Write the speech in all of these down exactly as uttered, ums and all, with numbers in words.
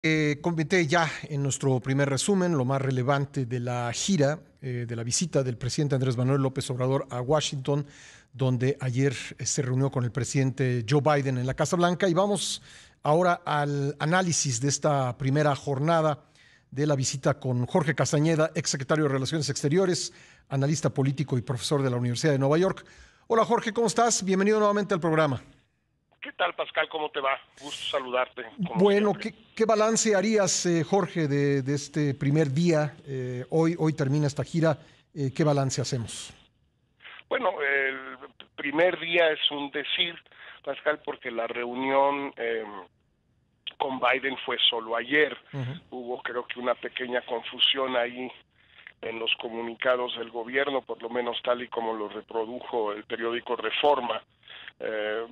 Eh, comenté ya en nuestro primer resumen lo más relevante de la gira, eh, de la visita del presidente Andrés Manuel López Obrador a Washington, donde ayer eh, se reunió con el presidente Joe Biden en la Casa Blanca. Y vamos ahora al análisis de esta primera jornada de la visita con Jorge Castañeda, exsecretario de Relaciones Exteriores, analista político y profesor de la Universidad de Nueva York. Hola Jorge, ¿cómo estás? Bienvenido nuevamente al programa. ¿Qué tal, Pascal? ¿Cómo te va? Gusto saludarte, como Bueno, siempre. ¿qué, qué balance harías, eh, Jorge, de, de este primer día? Eh, hoy, hoy termina esta gira. Eh, ¿qué balance hacemos? Bueno, el primer día es un decir, Pascal, porque la reunión eh, con Biden fue solo ayer. Uh-huh. Hubo, creo que, una pequeña confusión ahí en los comunicados del gobierno, por lo menos tal y como lo reprodujo el periódico Reforma. Eh,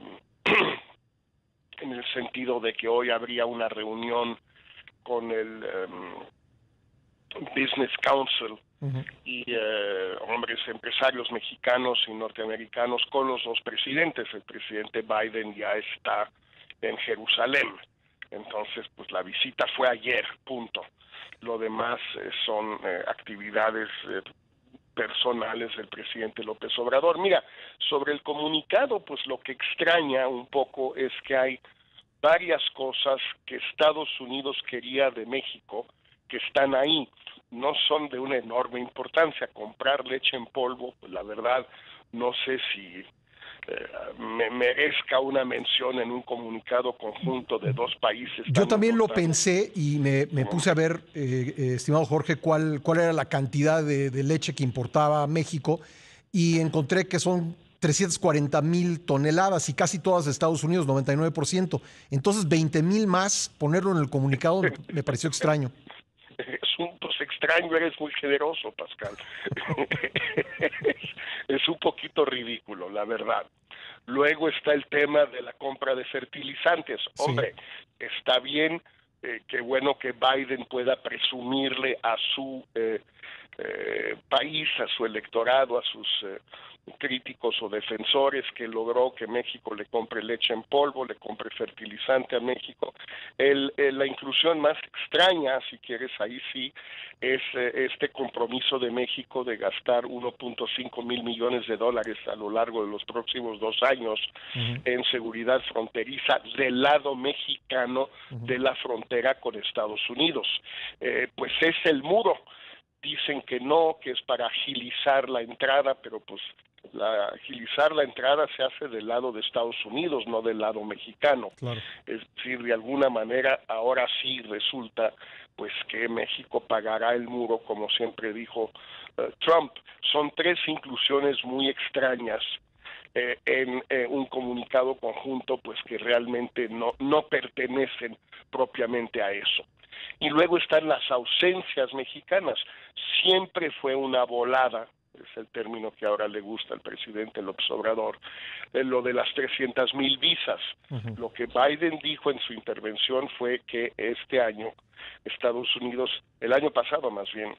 en el sentido de que hoy habría una reunión con el um, Business Council Uh-huh. y eh, hombres empresarios mexicanos y norteamericanos con los dos presidentes. El presidente Biden ya está en Jerusalén, entonces pues la visita fue ayer, punto. Lo demás eh, son eh, actividades eh, personales del presidente López Obrador. Mira, sobre el comunicado, pues lo que extraña un poco es que hay varias cosas que Estados Unidos quería de México que están ahí. No son de una enorme importancia. Comprar leche en polvo, pues la verdad, no sé si eh, me merezca una mención en un comunicado conjunto de dos países Yo tan también lo importantes. pensé y me, me como puse a ver, eh, eh, estimado Jorge, cuál, cuál era la cantidad de, de leche que importaba a México y encontré que son trescientas cuarenta mil toneladas y casi todas de Estados Unidos, noventa y nueve por ciento. Entonces, veinte mil más, ponerlo en el comunicado me, me pareció extraño. Asuntos extraños, eres muy generoso, Pascal. es, es un poquito ridículo, la verdad. Luego está el tema de la compra de fertilizantes. Sí. Hombre, está bien, eh, qué bueno que Biden pueda presumirle a su eh, eh, país, a su electorado, a sus eh, críticos o defensores, que logró que México le compre leche en polvo, le compre fertilizante a México. El, el, la inclusión más extraña, si quieres, ahí sí, es eh, este compromiso de México de gastar uno punto cinco mil millones de dólares a lo largo de los próximos dos años Uh-huh. en seguridad fronteriza del lado mexicano Uh-huh. de la frontera con Estados Unidos. Eh, pues es el muro. Dicen que no, que es para agilizar la entrada, pero pues la, agilizar la entrada se hace del lado de Estados Unidos, no del lado mexicano. Claro. Es decir, de alguna manera, ahora sí resulta pues que México pagará el muro, como siempre dijo uh, Trump. Son tres inclusiones muy extrañas eh, en eh, un comunicado conjunto, pues que realmente no, no pertenecen propiamente a eso. Y luego están las ausencias mexicanas. Siempre fue una volada, es el término que ahora le gusta al presidente López Obrador, eh, lo de las trescientas mil visas. Uh-huh. Lo que Biden dijo en su intervención fue que este año Estados Unidos, el año pasado más bien,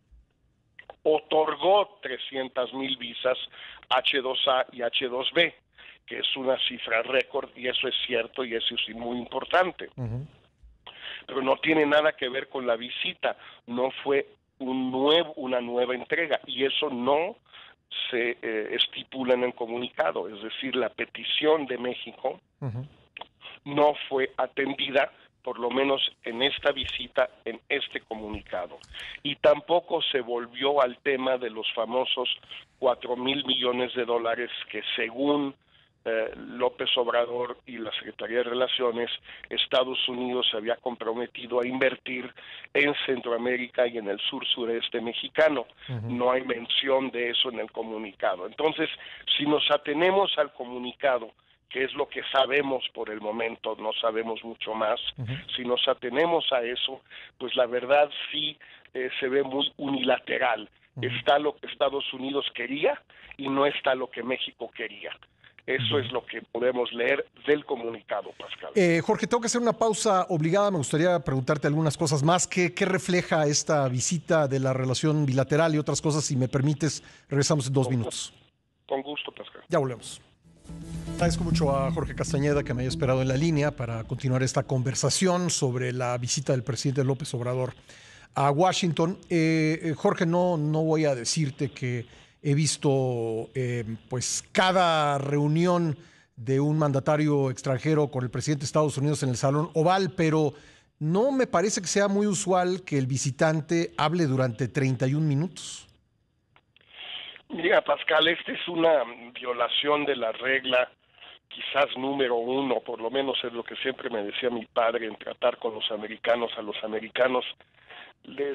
otorgó trescientas mil visas H dos A y H dos B, que es una cifra récord, y eso es cierto y eso es muy importante. Uh-huh. Pero no tiene nada que ver con la visita, no fue un nuevo, una nueva entrega, y eso no se eh, estipula en el comunicado, es decir, la petición de México Uh-huh. no fue atendida, por lo menos en esta visita, en este comunicado. Y tampoco se volvió al tema de los famosos cuatro mil millones de dólares que, según Eh, López Obrador y la Secretaría de Relaciones, Estados Unidos se había comprometido a invertir en Centroamérica y en el sur sureste mexicano. Uh-huh. No hay mención de eso en el comunicado. Entonces, si nos atenemos al comunicado, que es lo que sabemos por el momento, no sabemos mucho más, Uh-huh. si nos atenemos a eso, pues la verdad sí eh, se ve muy unilateral. Uh-huh. Está lo que Estados Unidos quería y no está lo que México quería. Eso es lo que podemos leer del comunicado, Pascal. Eh, Jorge, tengo que hacer una pausa obligada. Me gustaría preguntarte algunas cosas más. ¿Qué, qué refleja esta visita de la relación bilateral y otras cosas? Si me permites, regresamos en dos Con minutos. gusto. Con gusto, Pascal. Ya volvemos. Agradezco mucho a Jorge Castañeda que me haya esperado en la línea para continuar esta conversación sobre la visita del presidente López Obrador a Washington. Eh, Jorge, no, no voy a decirte que he visto eh, pues cada reunión de un mandatario extranjero con el presidente de Estados Unidos en el Salón Oval, pero no me parece que sea muy usual que el visitante hable durante treinta y un minutos. Mira, Pascal, esta es una violación de la regla, quizás número uno, por lo menos es lo que siempre me decía mi padre, en tratar con los americanos. A los americanos les,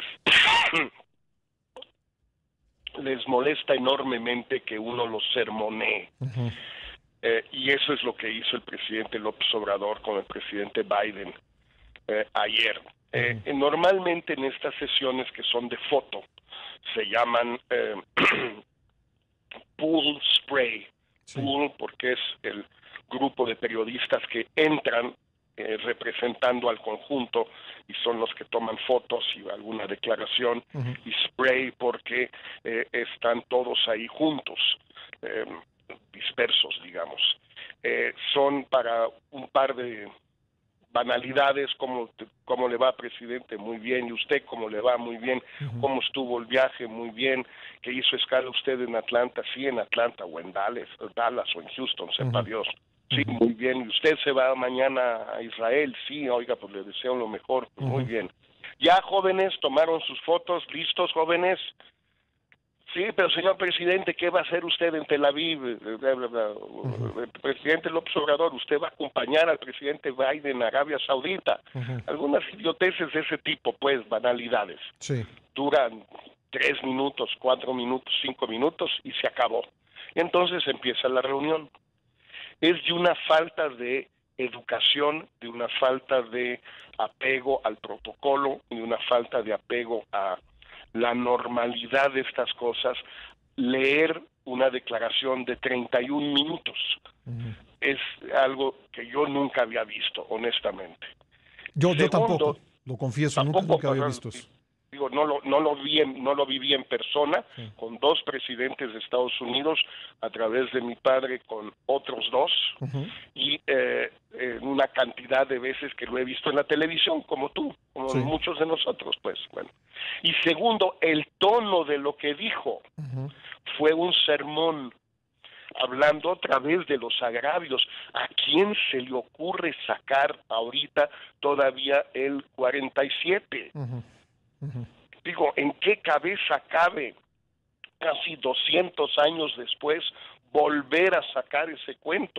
les molesta enormemente que uno los sermonee. Uh-huh. Eh, y eso es lo que hizo el presidente López Obrador con el presidente Biden eh, ayer. Eh, uh-huh. Normalmente en estas sesiones que son de foto, se llaman eh, pool spray. Sí. Pool porque es el grupo de periodistas que entran eh, representando al conjunto y son los que toman fotos y alguna declaración, uh-huh. y spray porque eh, están todos ahí juntos, eh, dispersos, digamos. Eh, son para un par de banalidades, como cómo le va, presidente, muy bien, y usted cómo le va, muy bien, uh-huh. cómo estuvo el viaje, muy bien, que hizo escala usted en Atlanta, sí, en Atlanta, o en Dallas, Dallas o en Houston, sepa uh-huh. Dios, sí, uh-huh. muy bien, y usted se va mañana a Israel, sí, oiga, pues le deseo lo mejor, uh-huh. muy bien. Ya, jóvenes, tomaron sus fotos, listos, jóvenes. Sí, pero señor presidente, ¿qué va a hacer usted en Tel Aviv? Uh-huh. El presidente López Obrador, usted va a acompañar al presidente Biden a Arabia Saudita. Uh-huh. Algunas idioteces de ese tipo, pues, banalidades. Sí. Duran tres minutos, cuatro minutos, cinco minutos y se acabó. Y entonces empieza la reunión. Es de una falta de educación, de una falta de apego al protocolo y de una falta de apego a la normalidad de estas cosas, leer una declaración de treinta y un minutos. Uh-huh. Es algo que yo nunca había visto, honestamente. Yo, Segundo, yo tampoco, lo confieso, tampoco, nunca, nunca había visto eso. Digo, no lo, no lo vi en, no lo viví en persona, sí. con dos presidentes de Estados Unidos, a través de mi padre con otros dos, uh-huh. y eh, en una cantidad de veces que lo he visto en la televisión, como tú, como sí. muchos de nosotros, pues, bueno. Y segundo, el tono de lo que dijo uh-huh. fue un sermón, hablando otra vez de los agravios. ¿A quién se le ocurre sacar ahorita todavía el cuarenta y siete? Uh-huh. Uh-huh. Digo, ¿en qué cabeza cabe casi doscientos años después volver a sacar ese cuento?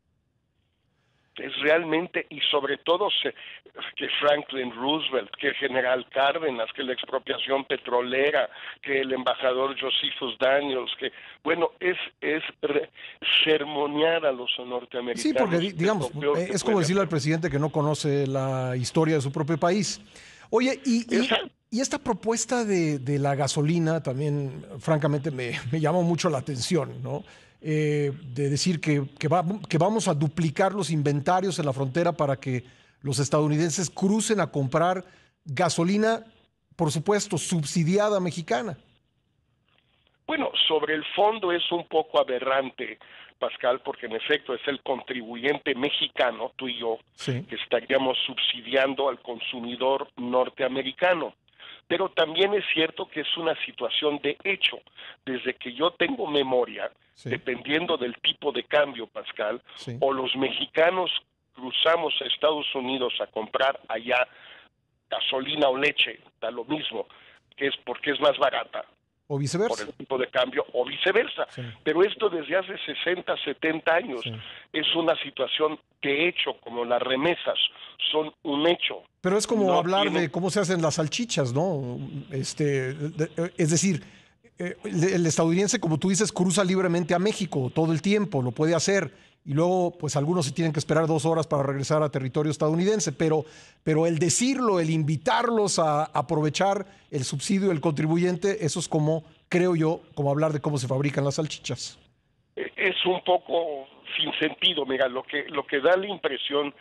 Es realmente, y sobre todo se, que Franklin Roosevelt, que el general Cárdenas, que la expropiación petrolera, que el embajador Josephus Daniels, que bueno, es es re, sermonear a los norteamericanos. Sí, porque digamos, es, es como decirle hacer. al presidente que no conoce la historia de su propio país. Oye, y, y, y esta propuesta de, de la gasolina también, francamente, me, me llamó mucho la atención, ¿no? Eh, de decir que, que, va, que vamos a duplicar los inventarios en la frontera para que los estadounidenses crucen a comprar gasolina, por supuesto, subsidiada mexicana. Bueno, sobre el fondo es un poco aberrante, Pascal, porque en efecto es el contribuyente mexicano, tú y yo, sí. que estaríamos subsidiando al consumidor norteamericano. Pero también es cierto que es una situación de hecho. Desde que yo tengo memoria, sí. dependiendo del tipo de cambio, Pascal, sí. o los mexicanos cruzamos a Estados Unidos a comprar allá gasolina o leche, da lo mismo, que es porque es más barata. O viceversa. Por el tipo de cambio, o viceversa. Sí. Pero esto desde hace sesenta, setenta años sí. es una situación de hecho, como las remesas, son un hecho. Pero es como no hablar tiene... de cómo se hacen las salchichas, ¿no? Este, de, es decir, el estadounidense, como tú dices, cruza libremente a México todo el tiempo, lo puede hacer. Y luego, pues algunos se tienen que esperar dos horas para regresar a territorio estadounidense, pero, pero el decirlo, el invitarlos a aprovechar el subsidio del contribuyente, eso es como, creo yo, como hablar de cómo se fabrican las salchichas. Es un poco sin sentido, mira, lo que, lo que da la impresión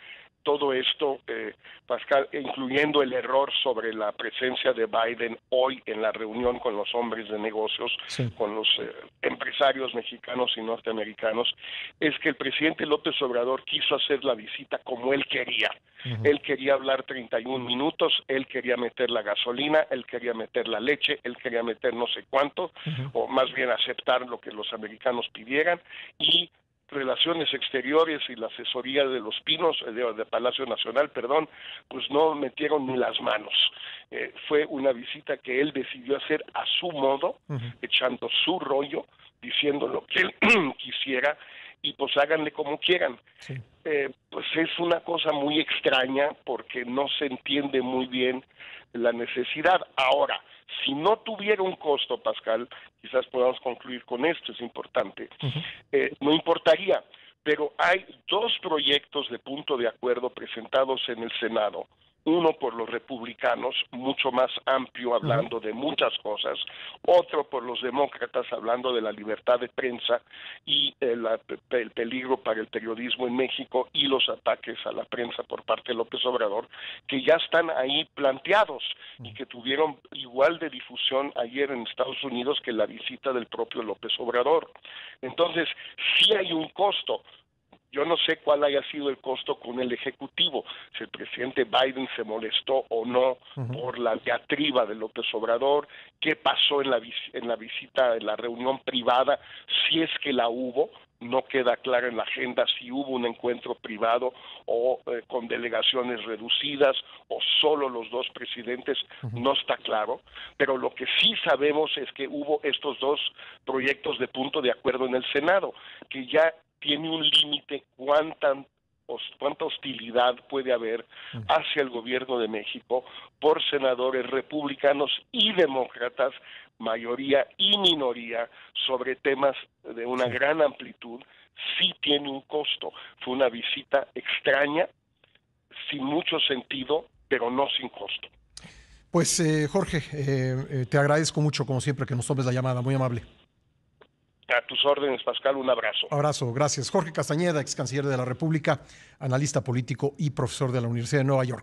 todo esto, eh, Pascal, incluyendo el error sobre la presencia de Biden hoy en la reunión con los hombres de negocios, sí. con los eh, empresarios mexicanos y norteamericanos, es que el presidente López Obrador quiso hacer la visita como él quería. Uh-huh. Él quería hablar treinta y un minutos, él quería meter la gasolina, él quería meter la leche, él quería meter no sé cuánto, uh-huh. o más bien aceptar lo que los americanos pidieran, y Relaciones Exteriores y la asesoría de los Pinos, de, de Palacio Nacional, perdón, pues no metieron ni las manos. Eh, fue una visita que él decidió hacer a su modo, uh-huh. echando su rollo, diciendo lo que él quisiera, y pues háganle como quieran. Sí. Eh, pues es una cosa muy extraña porque no se entiende muy bien la necesidad. Ahora, si no tuviera un costo, Pascal, quizás podamos concluir con esto, es importante, uh-huh. eh, no importaría, pero hay dos proyectos de punto de acuerdo presentados en el Senado, uno por los republicanos, mucho más amplio, hablando uh-huh. de muchas cosas, otro por los demócratas, hablando de la libertad de prensa y el, el peligro para el periodismo en México y los ataques a la prensa por parte de López Obrador, que ya están ahí planteados uh-huh. y que tuvieron igual de difusión ayer en Estados Unidos que la visita del propio López Obrador. Entonces, sí hay un costo. Yo no sé cuál haya sido el costo con el Ejecutivo, si el presidente Biden se molestó o no uh-huh. por la diatriba de López Obrador, qué pasó en la, en la visita, en la reunión privada, si es que la hubo, no queda claro en la agenda si hubo un encuentro privado o eh, con delegaciones reducidas o solo los dos presidentes, uh-huh. no está claro, pero lo que sí sabemos es que hubo estos dos proyectos de punto de acuerdo en el Senado, que ya tiene un límite cuánta, cuánta hostilidad puede haber hacia el gobierno de México por senadores republicanos y demócratas, mayoría y minoría, sobre temas de una sí. gran amplitud. Sí tiene un costo. Fue una visita extraña, sin mucho sentido, pero no sin costo. Pues eh, Jorge, eh, eh, te agradezco mucho, como siempre, que nos tomes la llamada. Muy amable. A tus órdenes, Pascal, un abrazo. Abrazo, gracias. Jorge Castañeda, ex canciller de la República, analista político y profesor de la Universidad de Nueva York.